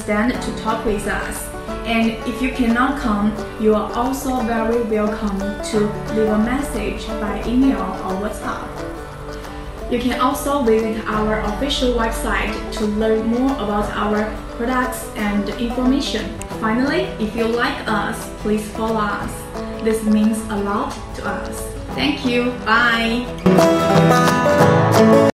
stand to talk with us. And if you cannot come, you are also very welcome to leave a message by email or WhatsApp. You can also visit our official website to learn more about our products and information. Finally, if you like us, please follow us. This means a lot to us. Thank you. Bye.